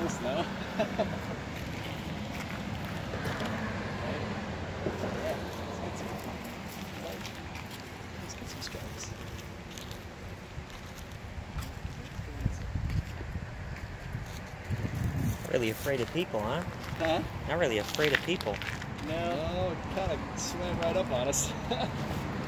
this though. Let's get some stripes. Really afraid of people, huh? Huh? Not really afraid of people. No, it kind of swam right up on us.